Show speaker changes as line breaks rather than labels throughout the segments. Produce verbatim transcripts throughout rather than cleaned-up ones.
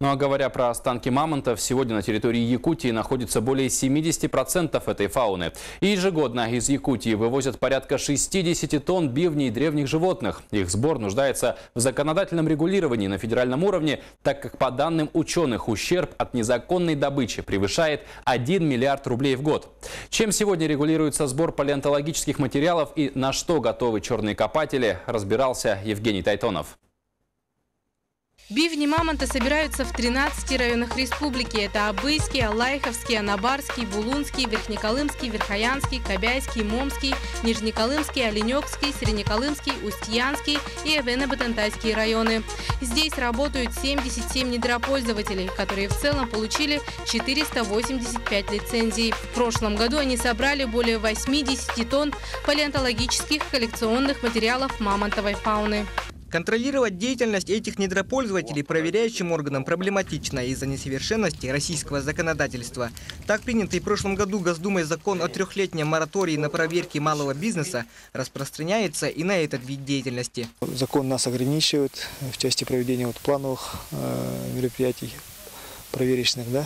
Ну а говоря про останки мамонтов, сегодня на территории Якутии находится более семидесяти процентов этой фауны. И ежегодно из Якутии вывозят порядка шестидесяти тонн бивней древних животных. Их сбор нуждается в законодательном регулировании на федеральном уровне, так как по данным ученых ущерб от незаконной добычи превышает один миллиард рублей в год. Чем сегодня регулируется сбор палеонтологических материалов и на что готовы черные копатели, разбирался Евгений Тайтонов.
Бивни мамонта собираются в тринадцати районах республики. Это Абыйский, Алайховский, Анабарский, Булунский, Верхнеколымский, Верхоянский, Кобяйский, Момский, Нижнеколымский, Оленёкский, Среднеколымский, Устьянский и Эвено-Батантайский районы. Здесь работают семьдесят семь недропользователей, которые в целом получили четыреста восемьдесят пять лицензий. В прошлом году они собрали более восьмидесяти тонн палеонтологических коллекционных материалов мамонтовой фауны.
Контролировать деятельность этих недропользователей проверяющим органам проблематично из-за несовершенности российского законодательства. Так принятый в прошлом году Госдумой закон о трехлетнем моратории на проверки малого бизнеса распространяется и на этот вид деятельности.
Закон нас ограничивает в части проведения вот плановых э, мероприятий, проверочных, да.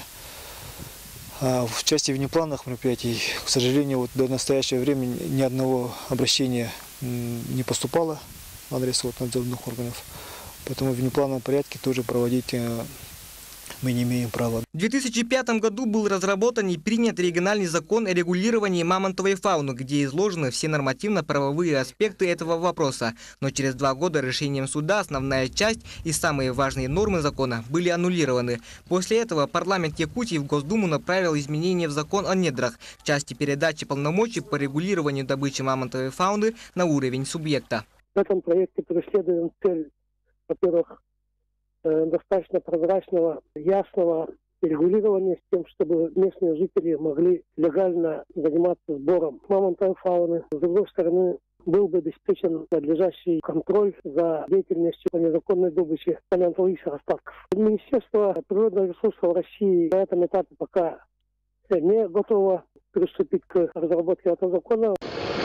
А в части внеплановых мероприятий, к сожалению, вот до настоящего времени ни одного обращения не поступало в адрес вот надзорных органов. Поэтому в внеплановом порядке тоже проводить мы не имеем права.
В две тысячи пятом году был разработан и принят региональный закон о регулировании мамонтовой фауны, где изложены все нормативно-правовые аспекты этого вопроса. Но через два года решением суда основная часть и самые важные нормы закона были аннулированы. После этого парламент Якутии в Госдуму направил изменения в закон о недрах в части передачи полномочий по регулированию добычи мамонтовой фауны на уровень субъекта.
В этом проекте преследуем цель, во-первых, достаточно прозрачного, ясного регулирования с тем, чтобы местные жители могли легально заниматься сбором мамонтовой фауны. С другой стороны, был бы обеспечен надлежащий контроль за деятельностью по незаконной добыче палеонтологических остатков. Министерство природных ресурсов России на этом этапе пока не готово приступить к разработке этого закона.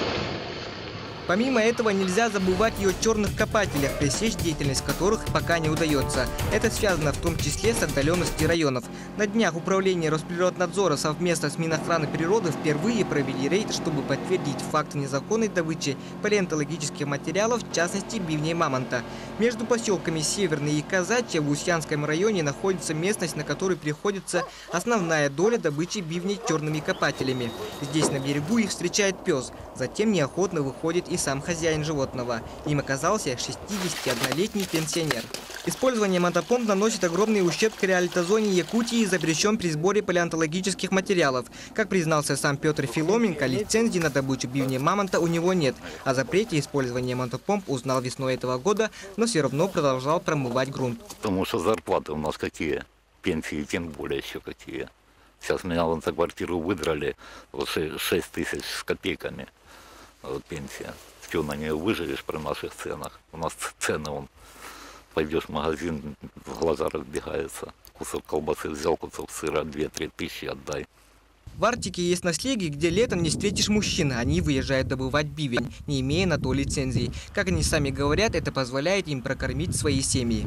Помимо этого, нельзя забывать и о черных копателях, пресечь деятельность которых пока не удается. Это связано в том числе с отдаленностью районов. На днях Управление Росприроднадзора совместно с Минохраны природы впервые провели рейд, чтобы подтвердить факт незаконной добычи палеонтологических материалов, в частности бивней мамонта. Между поселками Северный и Казачье в Устьянском районе находится местность, на которой приходится основная доля добычи бивней черными копателями. Здесь на берегу их встречает пес, затем неохотно выходит и сам хозяин животного. Им оказался шестидесятиоднолетний пенсионер. Использование мотопомп наносит огромный ущерб криолитозоне Якутии и запрещен при сборе палеонтологических материалов. Как признался сам Петр Филоменко, лицензии на добычу бивней мамонта у него нет. О запрете использования мотопомп узнал весной этого года, но все равно продолжал промывать грунт.
Потому что зарплаты у нас какие, пенсии тем более еще какие. Сейчас меня вон за квартиру выдрали вот шесть тысяч с копейками. Вот пенсия. Все на нее выживешь при наших ценах. У нас цены, он пойдешь в магазин, в глаза разбегается. Кусок колбасы взял, кусок сыра, две-три тысячи отдай.
В Арктике есть наследие, где летом не встретишь мужчин. Они выезжают добывать бивень, не имея на то лицензии. Как они сами говорят, это позволяет им прокормить свои семьи.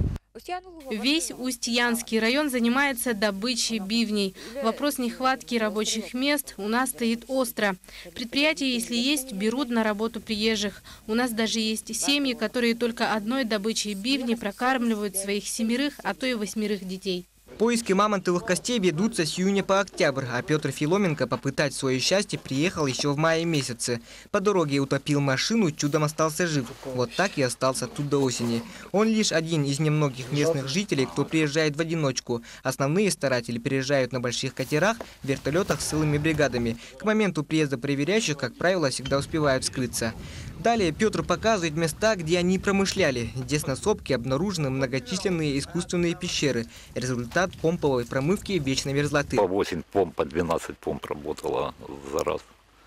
Весь Устьянский район занимается добычей бивней. Вопрос нехватки рабочих мест у нас стоит остро. Предприятия, если есть, берут на работу приезжих. У нас даже есть семьи, которые только одной добычей бивней прокармливают своих семерых, а то и восьмерых детей.
Поиски мамонтовых костей ведутся с июня по октябрь, а Петр Филоменко попытать свое счастье приехал еще в мае месяце. По дороге утопил машину, чудом остался жив. Вот так и остался тут до осени. Он лишь один из немногих местных жителей, кто приезжает в одиночку. Основные старатели приезжают на больших катерах, вертолетах с целыми бригадами. К моменту приезда проверяющих, как правило, всегда успевают скрыться. Далее Петр показывает места, где они промышляли. Здесь на сопке обнаружены многочисленные искусственные пещеры. Результат помповой промывки вечной мерзлоты.
По восемь помп, по двенадцать помп работало за раз.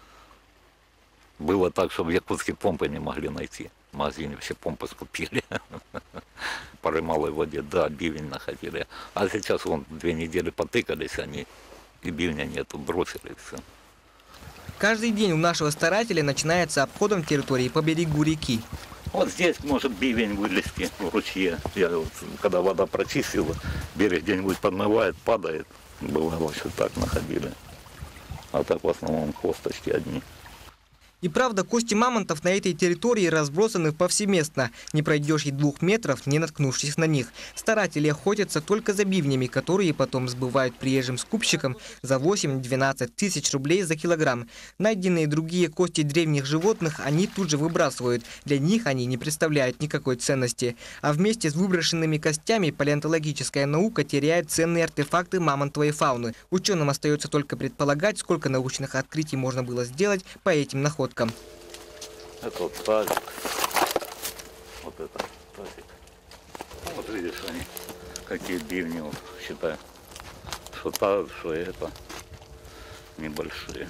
Было так, что в Якутске помпы не могли найти. В магазине все помпы скупили. По малой воде, да, бивень находили. А сейчас вон две недели потыкались они, и бивня нету, бросили все.
Каждый день у нашего старателя начинается обходом территории по берегу реки.
Вот здесь может бивень вылезти в ручье. Я вот, когда вода прочистила, берег где-нибудь подмывает, падает. Бывало, что так находили. А так в основном косточки одни.
И правда, кости мамонтов на этой территории разбросаны повсеместно. Не пройдешь и двух метров, не наткнувшись на них. Старатели охотятся только за бивнями, которые потом сбывают приезжим скупщикам за восемь-двенадцать тысяч рублей за килограмм. Найденные другие кости древних животных они тут же выбрасывают. Для них они не представляют никакой ценности. А вместе с выброшенными костями палеонтологическая наука теряет ценные артефакты мамонтовой фауны. Ученым остается только предполагать, сколько научных открытий можно было сделать по этим находкам.
Это вот тазик. Вот это тазик. Вот видишь, они какие бивни, вот, считай. Что та, что это. Небольшие.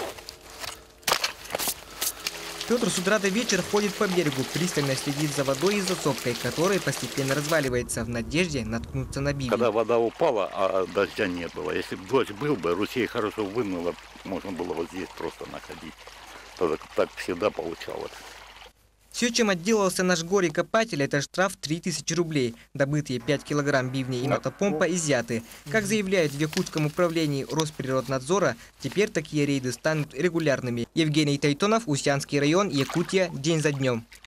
Петр с утра до вечера ходит по берегу, пристально следит за водой и за сопкой, которая постепенно разваливается в надежде наткнуться на бивень.
Когда вода упала, а дождя не было. Если бы дождь был бы, ручей хорошо вымыло, можно было вот здесь просто находить. Тогда так всегда получалось.
Все, чем отделался наш горе-копатель, это штраф три тысячи рублей. Добытые пять килограмм бивней и мотопомпа изъяты. Как заявляют в Якутском управлении Росприроднадзора, теперь такие рейды станут регулярными. Евгений Тайтонов, Устьянский район, Якутия, день за днем.